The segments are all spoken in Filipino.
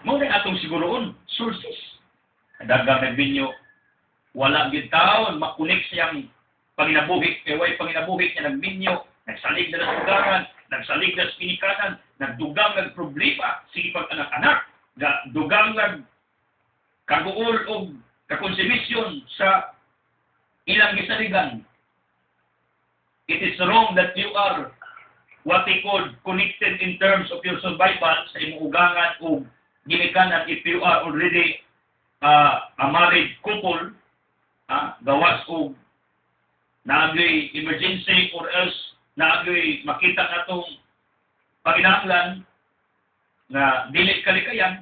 Mao na atong siguroon, sources. Dagang nagbinyo, wala gyud taon makunik siyang panginabuhi, kay way panginabuhi niya nagbinyo, nagsalig na sa ugaran, nagsalig na sa pinikanan, nagdugang ng problema, sige pag anak-anak, dugang ng kaguol o kakonsibisyon sa ilang gisaligan. It is wrong that you are what they call connected in terms of your survival sa imong ugangan o ginikanan if you are already a married couple, gawas o naagay emergency or else naagay makita natong panginahanglan na dili kalikayan.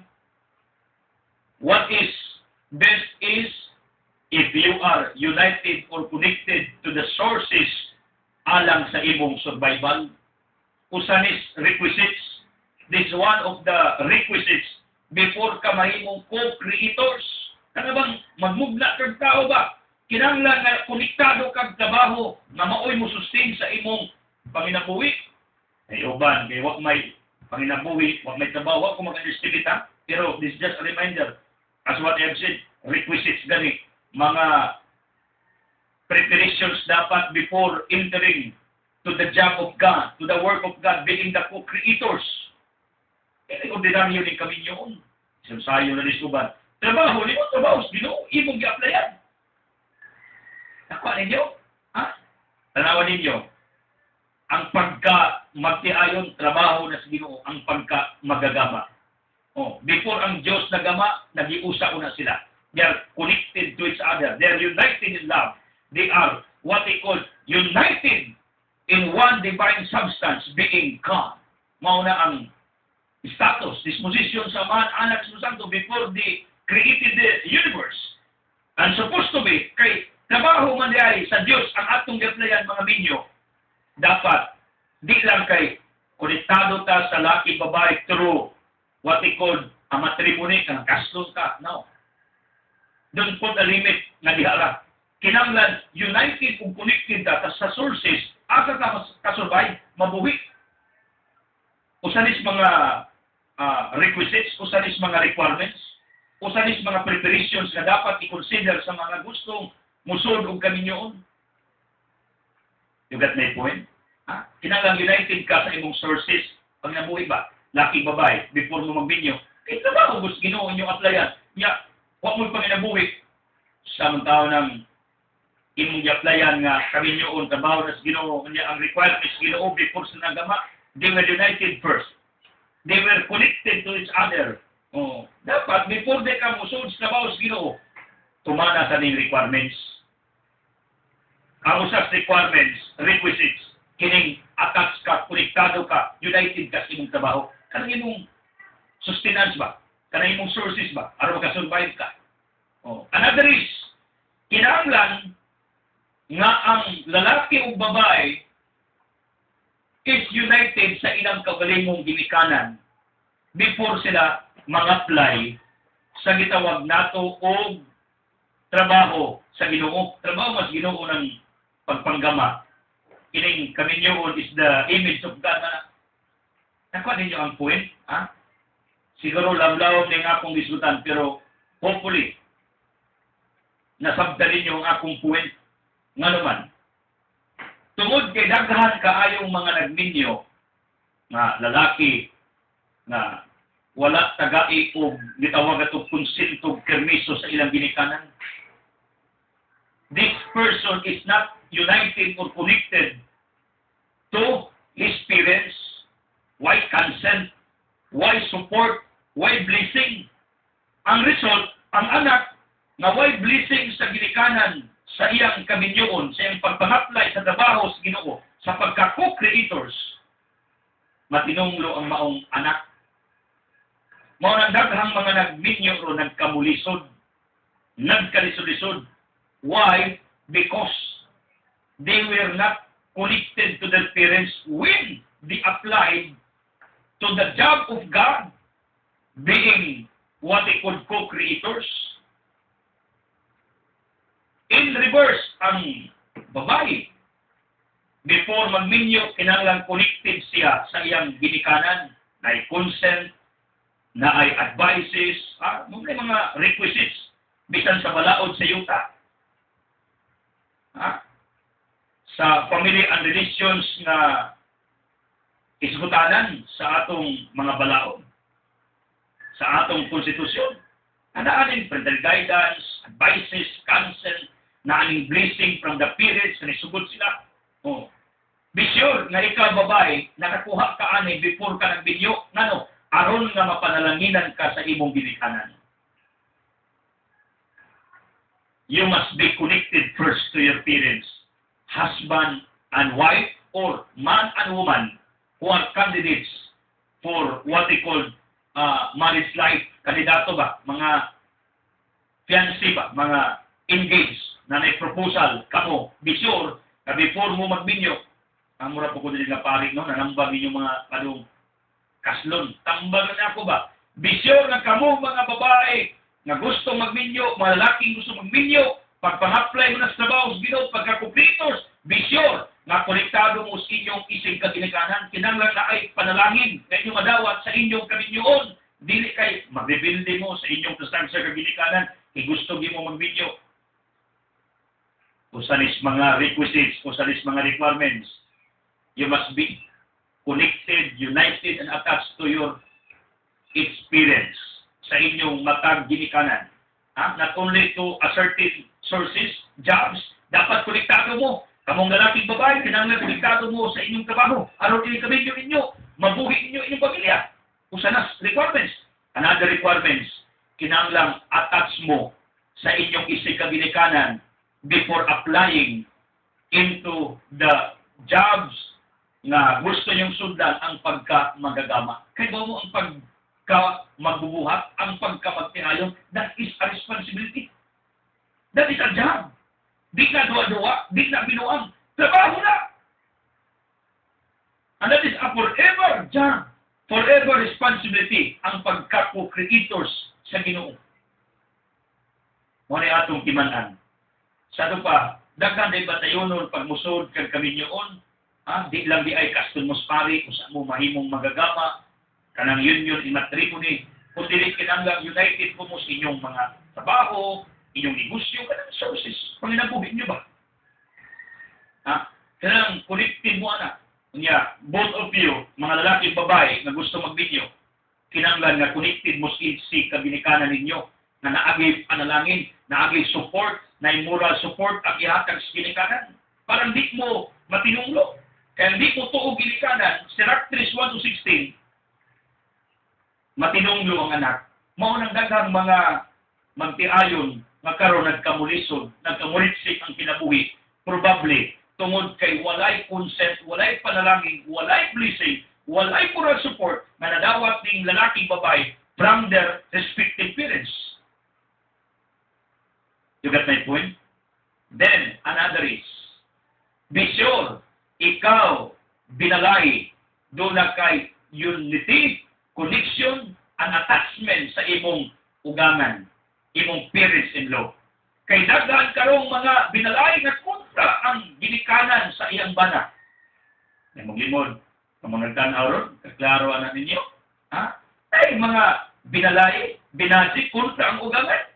What is best is if you are united or connected to the sources alang sa imong survival. Usanis requisites. This is one of the requisites before ka mahimong co-creators. Kana bang magmugna kag tao ba? Kinahanglan nga konektado kag trabaho na maoy mo sustain sa imong panginabuhi. Ay uban kay wa may panginabuhi, wa may trabaho, wa ko mag-underestimate ha. Pero this is just a reminder. As what I have said, requisites gani mga preparations dapat before entering to the job of God, to the work of God, being the co-creators. Kaya ordinaryo ni kami yun. Sayo na ni Suban. Trabaho, limot trabaho, Ginoo, imong i-applyan. Nakuha ninyo? Ha? Tanawan ninyo. Ang pagka magtiayon, trabaho na sa Ginoo, ang pagka magagama. Before ang Diyos nagama, nag-iusa una sila. They are connected to each other. They are united in love. They are what they call united in one divine substance, being God. Mauna ang status, disposition sa mga anak sa Santo before they created the universe. And supposed to be, kay trabaho man diay sa Diyos ang atong gaplayan mga minyo, dapat di lang kay konektado ta sa laki babae through what they call a matrimony, kang kaslon ka. No. Don't put a limit na dihara. Kinanglan, united kung connected ta sa sources, asa ka kasurvive, mabuhi. Usanis mga requisites, usanis mga requirements, usanis mga preparations na dapat i-consider sa mga gustong musod og kaminyoon. You got my point? Kinanglan united ka sa imong sources. Pag nabuhi ba, laki babae, before mo magbinyo, kaya trabaho gusto Ginoo inyong applyan. Huwag mo pang inabuhi. Samang ng imong applyan nga kaminyoon, trabaho na sa Ginoo, ang requirements Ginoo before sa nagama, they were united first. They were connected to each other. Dapat, before they come usod sa trabaho sa Ginoo, tumana sa ning requirements. Ang usas requirements, requisites, kining attached ka, konektado ka, united ka sa imong trabaho. Kanang imong sustenance ba? Kanang imong sources ba? Aron makasurvive ka. Another is, kinahanglan nga ang lalaki o babae is united sa ilang kaugalingong ginikanan before sila mag-apply sa gitawag nato o trabaho sa Ginoo. Trabaho mas Ginoo ng pagpanggama. Kining kaminyoon is the image of God na nakuha ninyo ang point. Siguro lamlaw ng akong diskutan, pero hopefully nasabda ninyo ang akong point. Nga naman, tungod kay daghan kaayong mga nagminyo na lalaki na wala tagai o gitawag ato konsentog permiso sa ilang ginikanan. This person is not united or connected to his parents. Why consent? Why support? Why blessing? Ang result, ang anak na why blessing sa ginikanan sa iyang kaminyoon, sa iyang pagpangaplay sa trabaho sa Ginoo, sa pagka-co-creators, matinunglo ang maong anak. Mao nang daghang mga nagminyo o nagkamulisod, nagkalisod-lisod. Why? Because they were not connected to their parents when they applied to the job of God, being what they call co-creators. In reverse, ang babae, before magminyo, kinahanglan connected siya sa iyang ginikanan, na consent, na ay advices, may mga requisites, bisan sa balaod sa yuta. Sa family and relations na isbutanan sa atong mga balaod, sa atong konstitusyon. Anaaning parental guidance, advices, counsel, naaning blessing from the parents na isugod sila. Be sure nga ikaw babae, nakakuha ka ani before ka nagbinyo, aron nga mapanalanginan ka sa imong ginikanan. You must be connected first to your parents, husband and wife, or man and woman who are candidates for what they call marriage life. Kandidato ba? Mga fiancé ba? Mga engaged na may proposal kamo. Be sure na before mo magbinyo, ang mura po ko din nga parik, nanambag ninyo mga kadong kaslon. Tambag na ako ba? Be sure na kamo mga babae na gusto magminyo, mga lalaking gusto magminyo, pagpang-apply mo na sa trabaho, pagka-completos, be sure na konektado mo sa inyong isig kaginikanan, kinanglan na ay panalangin na inyong madawat sa inyong kaminyoon. Dili kay magrebilde mo sa inyong tasang sa kaginikanan, gusto mo magminyo. Usanis mga requisites, usanis mga requirements. You must be connected, united, and attached to your experience sa inyong matag ginikanan. Not only to a certain sources, jobs, dapat konektado mo. Kamong lalaking babae, kinanglan konektado mo sa inyong trabaho. Aron kinikabidyo ninyo, mabuhi ninyo inyong pamilya. Usanas requirements. Another requirements, kinanglang attach mo sa inyong isig kaginikanan before applying into the jobs na gusto niyong sundan ang pagka-magagama. Kaya ba mo ang pagka-magbubuhat, ang pagka-magtinayon, that is a responsibility. That is a job. Di na duwa-duwa, di na binuang. Trabaho na! And that is a forever job. Forever responsibility ang pagka-co-creators sa Ginoo. Muna atong timanan. Sa ito pa, daghan day batayonon pagmusod kag kaminyoon, di lang di ay custom mospari kung saan mo mahimong magagama, kanang union in matrimony, kung dili kinanglang united po mo sa inyong mga trabaho, inyong negosyo, kanang sources. Panginabuhin nyo ba? Kanang connected mo anak. Kanya, both of you, mga lalaki babae na gusto magbinyo, kinanglan na connected mo si kabinikanan ninyo, na naagay panalangin, naagay support, na moral support ang ihatag sa ginikanan. Parang di mo matinunglo. Kaya di mo tuog ginikanan, si Actress 1-16, matinunglo ang anak. Maunang daghang mga magtiayon, magkaroon nagkamulisod, nagkamulitsik ang kinabuhi, probably, tungod kay walay consent, walay panalangin, walay blessing, walay moral support na nadawat ng lalaking babae from their respective parents. You got my point? Then, another is, be sure, ikaw, binalay, doon na kay unity, connection, and attachment sa imong ugangan, imong parents-in-law. Kay daghan karong mga binalay nga kontra ang ginikanan sa iyang bana. May maglimod, ang mga nagtanaw ron, kaklaro na ninyo. Ay mga binalay, binasi kontra ang ugangan.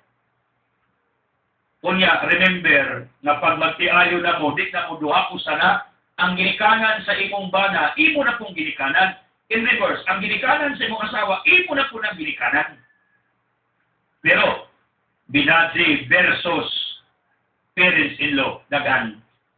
Kunya, remember, na pag magtiayo na mo, di na mo duha ko sana, ang ginikanan sa imong bana, imo na pong ginikanan. In reverse, ang ginikanan sa imong asawa, imo na po ng ginikanan. Pero, binadzi versus parents-in-law, dagan.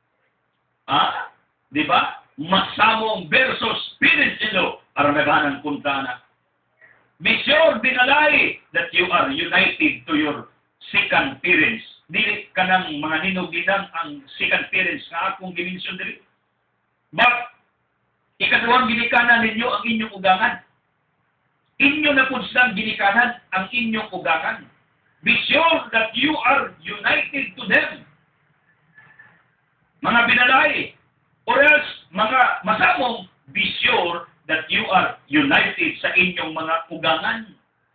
Di ba? Masamong versus parents-in-law, aron naganan kunta na. Be sure, binalay, that you are united to your second parents. Dili ka ng mga ninuginang ang second parents na akong dimensyon dili. But, ikaduhang ginikanan ninyo ang inyong ugangan. Inyo na po silang ginikanan ang inyong ugangan. Be sure that you are united to them. Mga binalay, or else mga masamong, be sure that you are united sa inyong mga ugangan.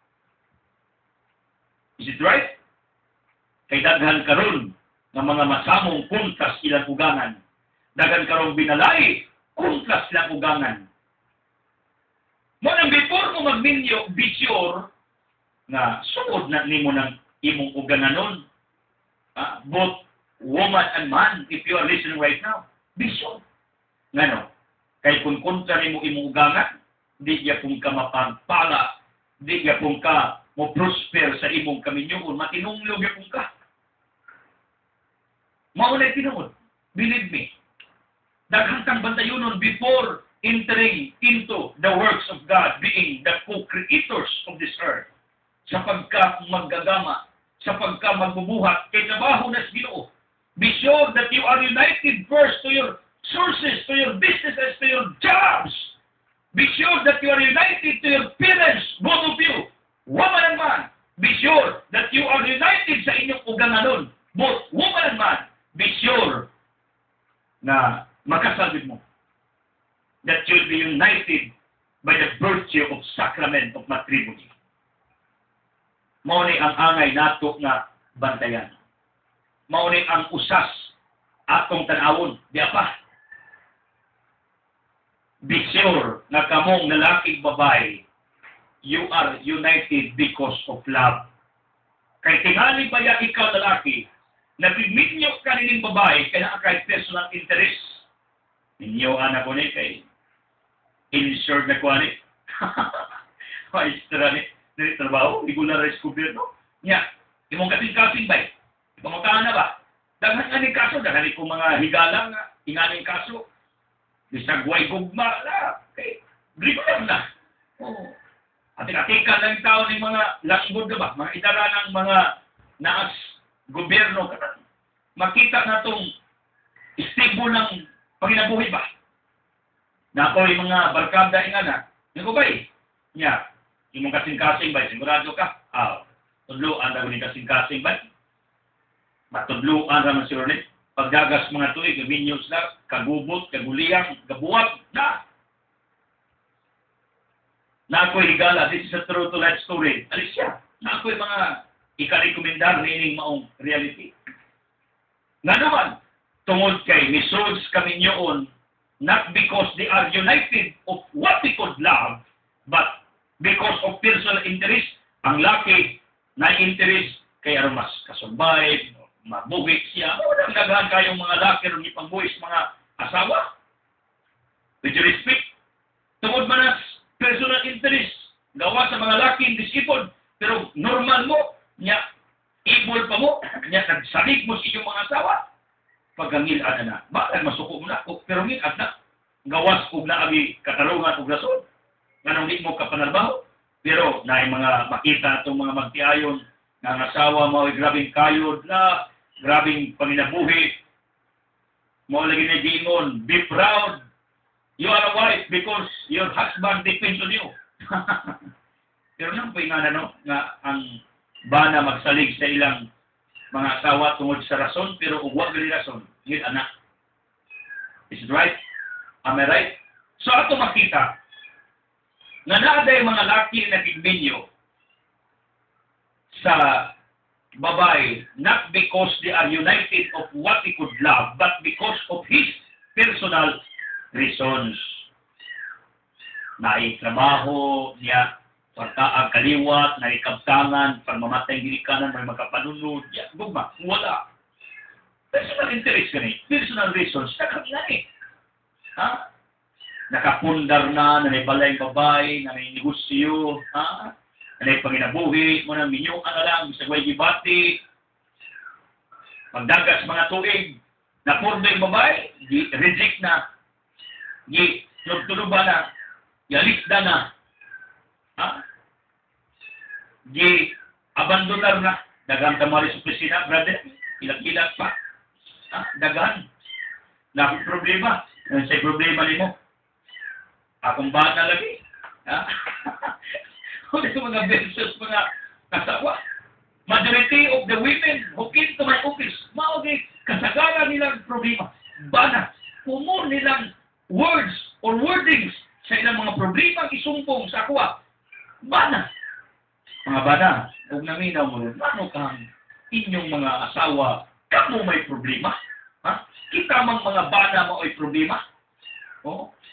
Is it right? Kay daghan karon ng mga masamong kontras ilang ugangan. Daghan karong binalay, kontras ilang ugangan. Mo nang before mo magminyo, be sure na suod na nimo ng imong ugananon. Both woman and man, if you are listening right now, be sure. Ngano? Kay kung kontra nimo imong ugangan, di niya kung ka mapagpala, di niya kung ka mo prosper sa imong kaminyoon, matinunglog niya kung ka. Maunay tinuod. Believe me. Daghang kang bantayonon before entering into the works of God, being the co-creators of this earth. Sa pagka maggagama, sa pagka magbubuhat, kay trabaho na sa Ginoo. Be sure that you are united first to your sources, to your businesses, to your jobs. Be sure that you are united to your parents, both of you, woman and man. Be sure that you are united sa inyong uganganon, both woman and man. Be sure na makasalbid mo that you'll be united by the virtue of sacrament of matrimony. Mao ni ang angay nato nga bantayan. Mao ni ang usas atong tanawon, di pa. Be sure na kamong lalaki babae, you are united because of love. Kay tingali ba ya ikaw lalaki, nagminyo ka nining babae, kaya kay personal interest. Ninyo anak ko ni kay insured na ko ni. Maestra ni trabaho, regularized gobyerno. Nya, imong kasing-kasing ba? Pamakahan na ba? Daghan nga kaso, daghan ko mga higala nga, inganing kaso. Bisagway gugma na. Okay, regular na. Oh. Ating-atikan lang tao ng mga lasbod na ba? Mga idara ng mga naas gobyerno. Makita na itong stable ng panginabuhi ba? Na ako yung mga barkada ingana. Yung ko ba eh? Nya, yung mga kasing-kasing ba? Sigurado ka? Tudluan na ko kasing-kasing ba? Matudluan naman si Ronit. Paggagas mga tuig, minyos na, kagubot, kaguliyang, gabuwag, na. Na ako'y higala, this is a true to life story. Alis siya. Na ako'y mga ikarekomendar na ining maong reality. Nga naman, tungod kay misod kami nyoon, not because they are united of what we could love, but because of personal interest, ang laki na interest kay aromas kasumbay, mabuhik siya. Walang daghan kayong mga laki rin ipangbuhis mga asawa. With your respect, tungod man as personal interest, gawa sa mga laki disipod, pero normal mo, niya, ibol pa mo, niya, nagsalig mo sa inyong mga asawa, pagkangilan na, bakit masuko mo na, pero ngilat na, gawas kung naabi katarungan o rason, ganang di mo kapanalbaho, pero na mga makita itong mga magtiayon, na ang asawa mo ay grabing kayod na, grabing panginabuhi, mo lagi na gingon, be proud, you are a wife because your husband depends on you. Pero nang po nga nga ang bana magsalig sa ilang mga asawa tungod sa rason, pero huwag gali rason, yun anak. Is it right? Am I right? So ato makita, nga naaday mga laki na tigminyo sa babae, not because they are united of what he could love, but because of his personal reasons. Naitrabaho niya, pagkaag kaliwat, naikabtangan, pagmamatay ginikanan, may magkapanunod, yan, gugma, wala. Personal interest gani, personal reasons, nakakilani. Ha? Nakapundar na, nanibalay babae, naninegosyo, ha? Nanay panginabuhi, mo na minyo ka na lang, bisagway gibati, pagdagas mga tuig, napurdo yung babae, reject na, tulog-tuluba na, yalisda na, ha? Abandonar na, dagang tamari sa opisina, brother, ilang-ilang pa, ha? Dagan, na problema, sa problema ni mo, akong bata lagi, ha? Kung mga versus mga kasawa, majority of the women who came to my office, maugay, kasagaran nilang problema. Bana, pumor nilang words or wordings sa ilang mga problema isumpong sa kuwa. Bana. Mga bana, huwag naminaw mo rin, ano kang inyong mga asawa, kamo may problema? Ha? Kita mang mga bana mo ay problema? Oh?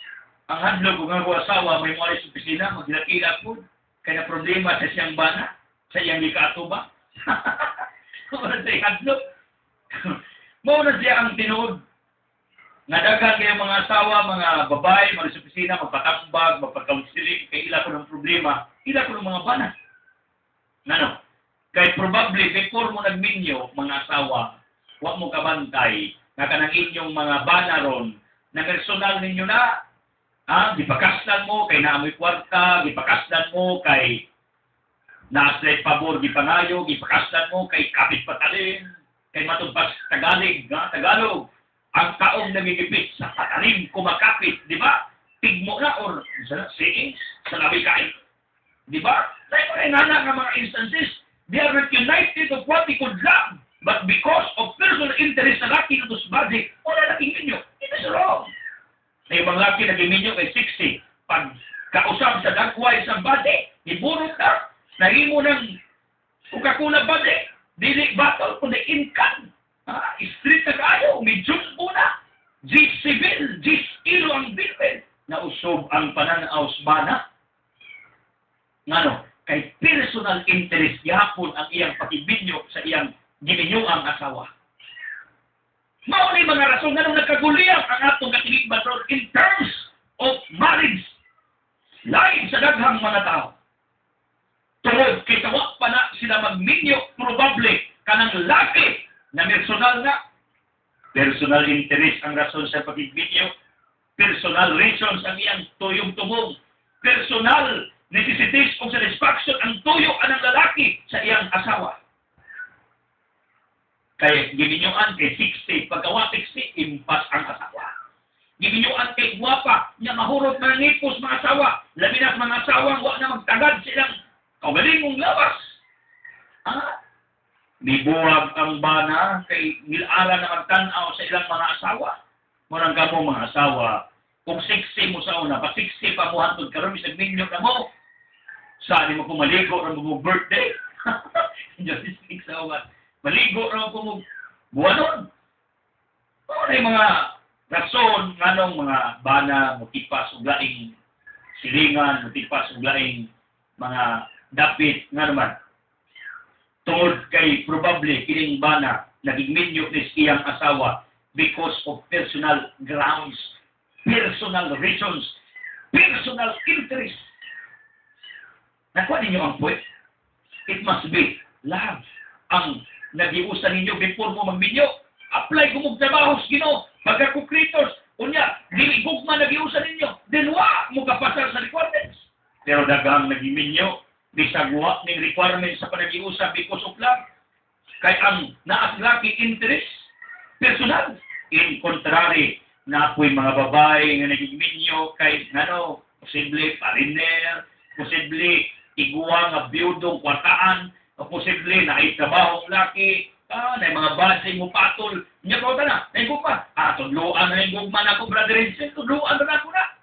ang handlo kung ang asawa may mga sa opisina, maglakila po, kaya na problema sa siyang bana, sa iyang likatuba. Muna siya handlo. Muna siya ang tinuod. Nadagan kayo mga asawa, mga babae, mga sa opisina, magpatambag, magpagkaunsiling, kaya ila ko ng problema, ila ko ng mga bana. Ano? Kaya probably, before mo nagminyo, mga asawa, huwag mo kabantay, na kanang inyong mga bana ron, na personal ninyo na, gipakaslan mo, kay naamoy kwarta, gipakaslan mo, kay naasay pabor, gipangayo, gipakaslan mo, kay kapit patalin, kay matugpas Tagalog, ang taong nagigipit sa patalim, kumakapit, di ba? Tigmo na, or sayings, sa labi kain. Di ba? May mga mga instances, they are not united of what they could love, but because of personal interest na laki na sa body, wala naking minyo. It is wrong. May ibang laki na giminyo kay 60. Pag kausap sa dagway sa body, iburot na, nahimo ng Coca-Cola body, dili battle kundi income. Street na kayo, medyo una. G-civil, G-kilo ang bilbil. Nausob ang pananaw sa bana. Ngano, kay personal interest yapon ang iyang pakibinyo sa iyang giminyo ang asawa. Mao ni mga rason nga nung nagkaguliyang ang atong katigigbator in terms of marriage. Lain sa daghang mga tao. Tungod kay tawag pa na sila magminyo, probable kanang laki na personal interest ang rason sa pagbibinyo, personal reasons ang iyang tuyong-tubong, personal necessities o satisfaction ang tuyo ng lalaki sa iyang asawa. Kaya giminyoan kay 60, pagkawa 60, impas ang asawa. Giminyoan kay guwapa, niya mahurot na nipos mga asawa, labi na mga asawang wak na magtagad silang kaugalingong labas. Nibuwag ang bana kay nilaala na magtanaw sa ilang mga asawa. Murang ka mo mga asawa, kung 60 mo sa una, pa 60 pa mo hantod karon bisag minyo na mo, saan mo pumaligo ng mo birthday? Just speak sa umat. Maligo na po mo buwanon. Ano yung mga rason, anong mga bana, mutipas, uglaing silingan, mutipas, uglaing mga dapit, nga naman. Tungod kay probably kining bana, naging minyo ni iyang asawa because of personal grounds, personal reasons, personal interest. Nakuha ninyo ang point? It must be love ang nagiusan ninyo before mo magminyo. Apply kung magtrabaho sa Ginoo, pagka-kukritos, unya, dili gugma nagiusan ninyo, then wa mo kapasar sa requirements. Pero daghang nagiminyo, bisagwa ning requirements sa panagiusan because of love. Kay ang naaslaki interest, personal. In contrary, na ako'y mga babae nga nagiminyo kay, posible pariner, posible iguwa nga biyudong kwartaan, o posible na itrabahong laki, na mga base mo patol, niya ko na, ko pa, tudluan na yung gugman ako, brother and sister, tudluan na ako na.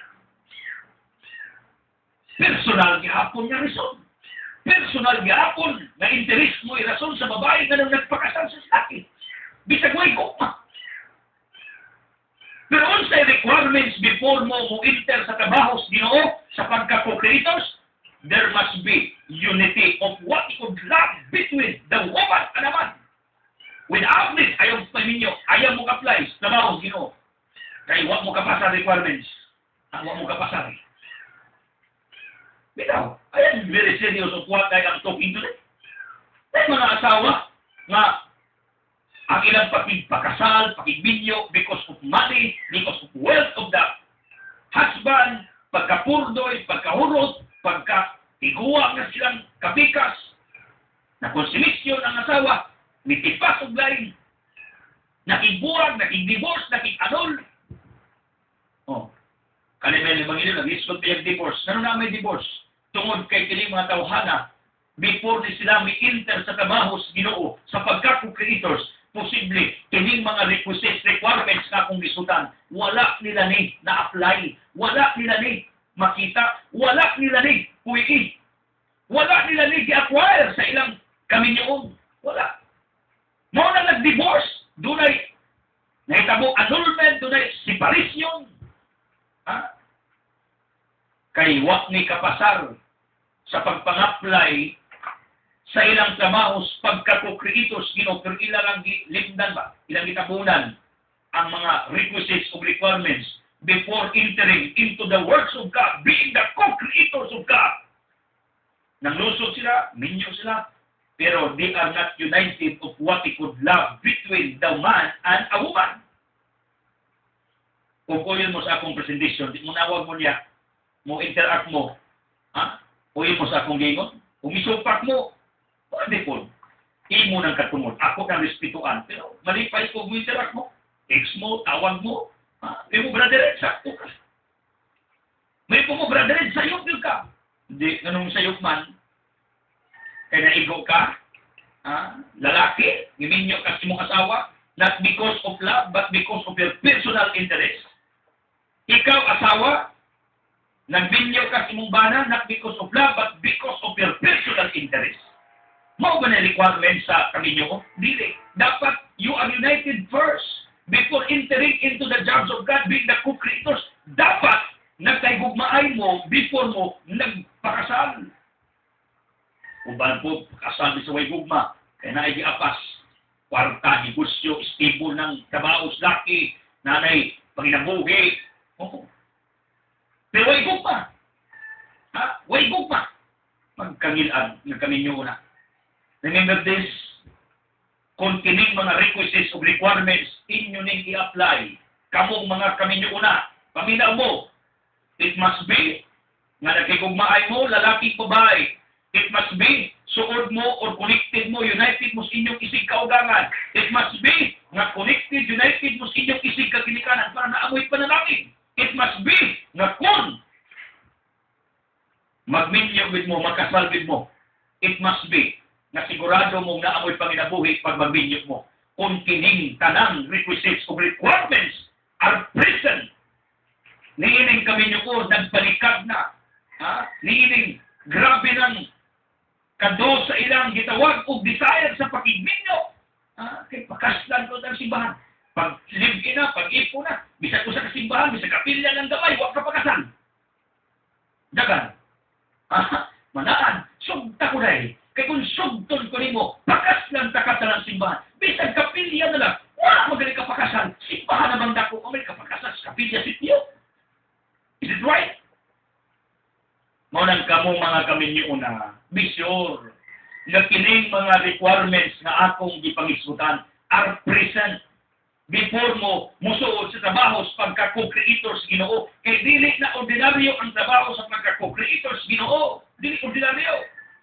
Personal gihapon nga rason. Personal gihapon na interest mo rason sa babae nga nang nagpakasal sa laki. Bisag mo gugma. Pero unsay requirements before mo enter sa trabaho sa Ginoo sa pagka-co-creators, there must be unity of what you could love between the woman and the man. Without this, ayaw pa ninyo, ayaw mo ka-apply sa trabaho sa Ginoo. Kaya huwag mo kapasa requirements. Huwag mo kapasa. Bitaw, I am very serious of what I am talking today. May mga asawa nga ang ilang pakasal, pakigbinyo, because of money, because of wealth of the husband, pagkapurdoy, pagkahurot, pagka-iguwa na silang kapikas, na konsumisyon ang asawa, nitipas og lain, nakigbuwag, nakigdivorce, nakiganol. Kanimay mga ilo, nag-isod pa yung divorce. Ano na may divorce? Tungod kay kining mga tawhana, before ni sila mi-enter sa trabaho sa Ginoo, sa pagka-creators, posible, kining mga requisites, requirements na kung isutan, wala nila ni na-apply, wala nila ni makita, wala nila ni puwi, wala nila ni i-acquire sa ilang kaminyoon. Wala. Mao na nag-divorce, dunay nahitabo annulment, dunay separation. kay wa ni kapasar sa pagpang-apply sa ilang trabaho pagka-co-creators Ginoo, pero ilang limdan ba, ilang gitabunan ang mga requisites o requirements before entering into the works of God, being the co-creators of God. Nanglusod sila, minyo sila, pero they are not united of what they could love between the man and a woman. Kung kuyon mo sa akong presentation, di mo nawag mo niya, mo interact mo, ha? Kuyon mo sa akong gingon, umisupak mo, pwede po. Imo ng katungod, ako kang respetuan, pero malipay ko mo interact mo, text mo, tawag mo, ha? May mo brother, sakto ka. May mo brother, sayop yun ka. Hindi, ganun sayop man, kaya naigo ka, lalaki, giminyo ka sa mong asawa, not because of love, but because of your personal interest. Ikaw, asawa, nagbinyo ka sa mong bana, not because of love, but because of your personal interest. Mao ba na requirement sa kaminyo? Dili. Dapat you are united first before entering into the jobs of God, being the co-creators. Dapat nagkaigugmaay mo before mo nagpakasal. Uban po, kasal sa way gugma, kaya na apas, kwarta, negosyo, stable ng trabaho, laki, nanay, panginabuhi. Oo. Pero way gugma. Way gugma. Magkangilan, nagkaminyo na. Remember this, kung kining mga requisites o requirements, inyo ning i-apply, kamong mga kaminyo na, paminaw mo, it must be, nga nakikugmaay mo, lalaki, babae. It must be, suod mo or connected mo, united mo sa inyong isig kaugangan. It must be, nga connected, united mo sa inyong isig kaginikanan para naamoy panalangin. It must be, nga kung magminyo with mo, magkasal with mo, it must be, nga sigurado mong naamoy panginabuhi pag magminyo mo. Kung kining tanang requisites o requirements are present, niining kaminyo ko, nagpalikad na. Niining grabe ng kado sa ilang gitawag o desire sa pakigminyo. Kay pakaslan ko ng simbahan. Pag live na, pag ipo na, bisa ko sa kasimbahan, bisa kapilya ng damay, huwag ka pakasal. Dagan. Manaan, sugta ko dahil. Kaya kung sugton ko nimo, pakaslan takat na ng simbahan. Bisag kapilya na lang, wala magaling ka pakasal. Simbahan naman dako, may kapakasal sa kapilya sityo. Is it right? Maunan kamo mga kaminyo na, be sure na kining mga requirements na akong gipangisgutan are present before mo musuod sa trabaho sa pagka-co-creators Ginoo. Kay dili na ordinaryo ang trabaho sa pagka-co-creators Ginoo. Dili ordinaryo.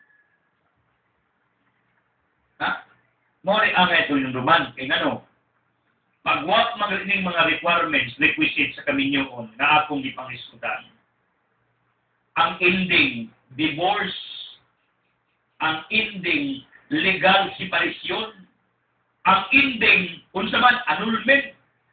Mori ang ito yung duman. Kaya ngano, pagwak magaling mga requirements, requisites sa kaminyoon na akong gipangisgutan, ang ending, divorce, ang ending, legal separation, ang ending, unsa man, annulment.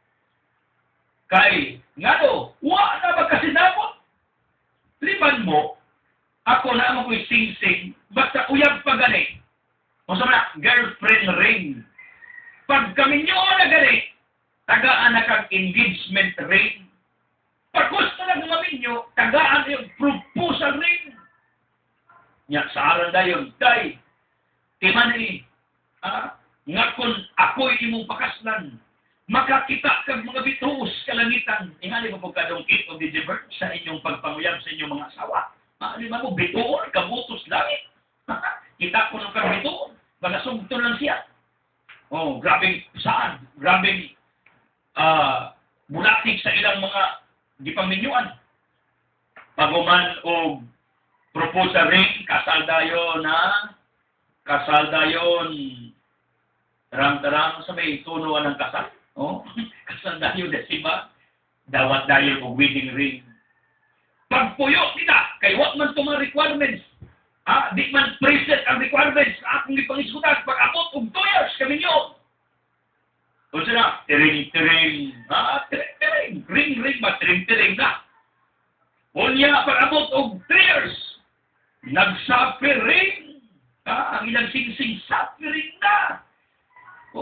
Kay, ngano, wa na magkasinabot. Liban mo, ako na mo ko'y sing-sing, basta uyab pa gani. Unsa man, girlfriend ring. Pag kami nyo na gani, tagaan na kag engagement ring. Pag gusto na gumamin nyo, tagaan yung proposal ring. Nya, sa aral dayon, day, timan ni, nga kung ako'y imong pakaslan, makakita kag mga bituos kalangitan, ingali mo pagkadong gift of the divert sa inyong pagpanguyab sa inyong mga asawa. Lima mo, bituon, kabutos langit. Kita ko ng kang bituon, magasugton lang siya. Oh, grabing saan, grabing bulatik sa ilang mga gipaminyuan. Paguman o proposal ring, kasal dayon, tarang-tarang sa may tunuan ng kasal. Oh, kasal dayon, desiba, dawat dayon o wedding ring. Pagpuyo kita, kay what man ito mga requirements. Di man present ang requirements na akong ipangisgutan. Pag-abot og 2 years kami nyo. O sila, tiring. Tiring. Ring ba? Tiring na. Unya, pag-abot og 3 years. Nag-suffering. Ang ilang sing-sing, suffering na.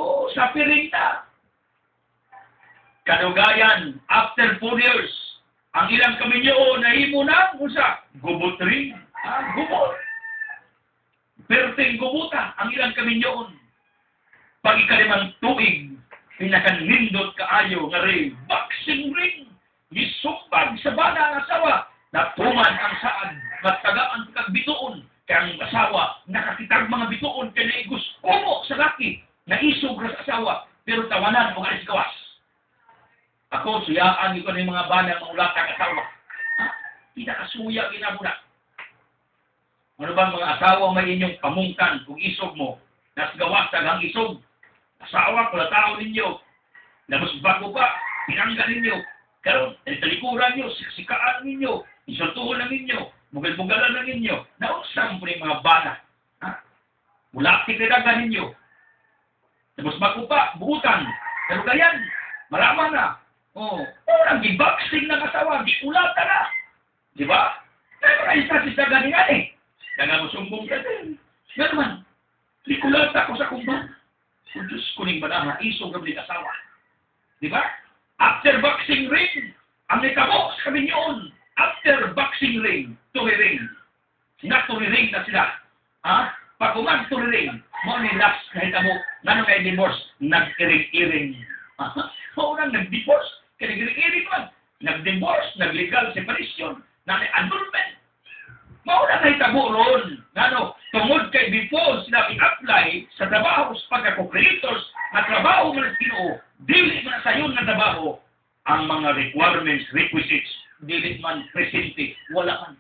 Suffering na. Kadugayan, after 4 years, Ang ilang kaminyo nahimo na usa gubot rin. Gubot. Perting gubuta ang ilang kaminyo. Pag ikalimang tuig, pinakanindot kaayo nga rin, boxing ring, gisumpag sa bana ang asawa, natuman ang saad, matagaan kag bituon, kaya ang asawa, nakakitag mga bituon, kaya naigos kumo sa laki, naisog sa asawa, pero tawanan o alis gawas. Ako, suyaan ko ng mga bana ng ulatang asawa. Pinakasuya, ginamuna. Ano bang mga asawa may inyong pamungkan kung isog mo, nas gawas tagang isog, asawa, pala tao ninyo, labas bago pa, pinangga ninyo, karon talikuran nyo, siksikaan ninyo, isultuhon na ninyo, bugal-bugalan na ninyo, nausang po yung mga bana. Mulaktik na daga ninyo. Labas bago pa, buutan, pero gayan, malaman na. Orang di-boxing ng asawa, di ulata na. Di ba? Pero ay sa daga ni nga daga mo sumbong ka din. Nga naman, di ulata ko sa kumbang. Kung Diyos ko ning banaha, isong gabli asawa. Di ba? After boxing ring, ang nitabo sa kami yun. After boxing ring, ring. Ring na sila. Pag umag ring, mo ni last na hitabo, nga nung may divorce, nag-iring-iring. Maunang nag-divorce, kaya nag-iring-iring man. Nag-divorce, nag-legal separation, na-annulment. Maunang na hitabo ron. Tungod kay before sila i-apply sa trabaho sa pagka-co-creators na trabaho man ang Ginoo, dili man sa yun na trabaho, ang mga requirements, requisites, dili man presente, wala man.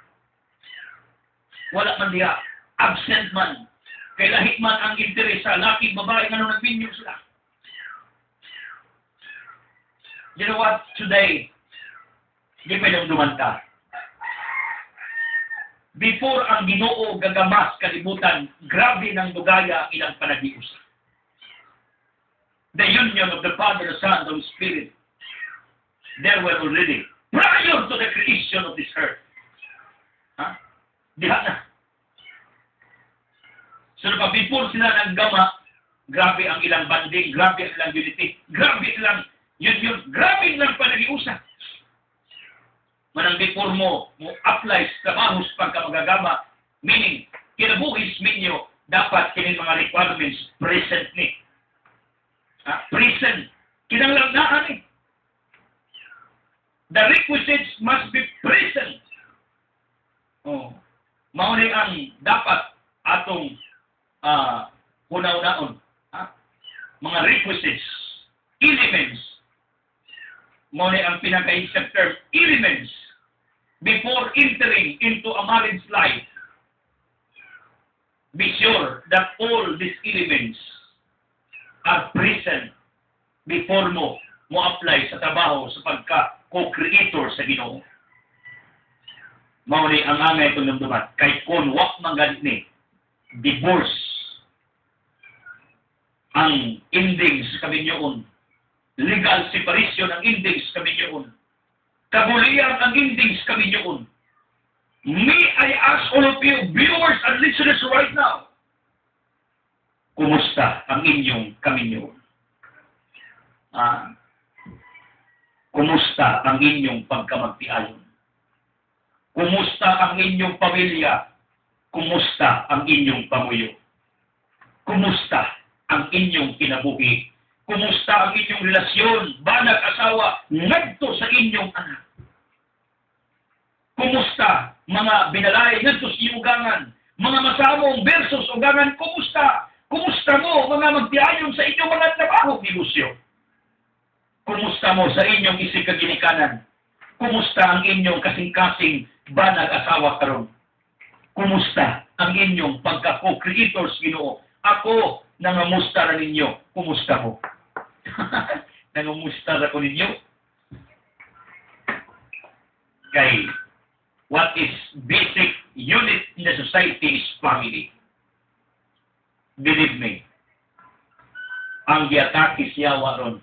Wala man diya. Absent man. Kaya lahit man ang interes sa laki, babae, nga nung nagpinyo sila. You know what? Today, di pwedeng dumanta. Before ang Ginoo gagamas kalibutan, grabe ng dugaya ang ilang panagiusa. The union of the Father, the Son, the Holy Spirit, there were already, prior to the creation of this earth. Diha na. So, before sila naggama, grabe ang ilang banding, grabe ang ilang unity, grabe ilang union, grabe ilang panagiusa. Manang before mo apply sa trabaho sa pagkamagagama, meaning, kinabuhis ninyo, dapat kinin mga requirements present ni. Present. Kinanglang naan The requisites must be present. Mauni ang dapat atong una-unaon. Mga requisites, elements, mauni ang pinaka-insect term, elements, before entering into a marriage life. Be sure that all these elements are present before mo apply sa trabaho sa pagka-co-creator sa Ginoo. Mauni ang angay itong namduman. Kay kung wak mangganit ni, divorce ang endings kami nyoon. Legal separation ang endings kami nyoon. Kabulian ang endings kami nyoon. May I ask all of you, viewers and listeners right now, kumusta ang inyong kami nyoon? Kumusta ang inyong pagkamagtiayon? Kumusta ang inyong pamilya? Kumusta ang inyong pamuyo? Kumusta ang inyong kinabuhi? Kumusta ang inyong relasyon, banag-asawa, ngadto sa inyong anak? Kumusta mga binalay ngadto sa iugangan? Mga masamong versus ugangan, kumusta? Kumusta mo mga magtiayon sa inyong mga trabaho, negosyo? Kumusta mo sa inyong isig kaginikanan? Kumusta ang inyong kasing-kasing banag-asawa karon? Kumusta ang inyong pagka-co-creators, Ginoo? Ako, nangamusta na ninyo. Kumusta ko? Nangamusta na ko ninyo? Kay, what is basic unit in the society is family. Believe me, ang giatake siya waron,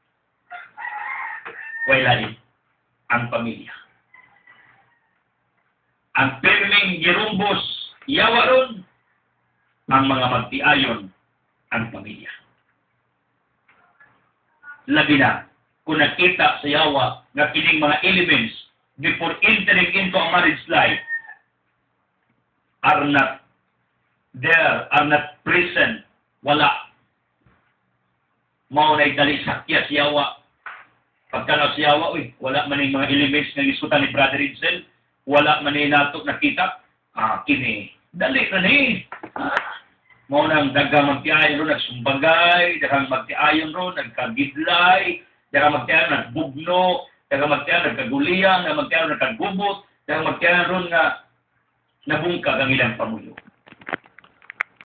wala ang pamilya. Ang pirming girumbos, yawaron, ang mga magtiayon, ang pamilya. Labi na, kung nakita sa yawa nga kining mga elements before entering into a marriage life are not there, are not present, wala. Mao na dali sakya si yawa. Pagkanaw si yawa, wala man yung mga elements nga isutan ni Brother Edsel, wala man yung natok nakita, kini, dali na ni. Mao nang dagang magtiayon ron, nagsumbagay, dagang magtiayon ron, nagkagidlay, dagang magtiayon, nagbugno, dagang magtiayon, nagkaguliyang, dagang magtiayon, nagkagubot, dagang magtiayon ron nga nabungkag ang ilang pamuyo.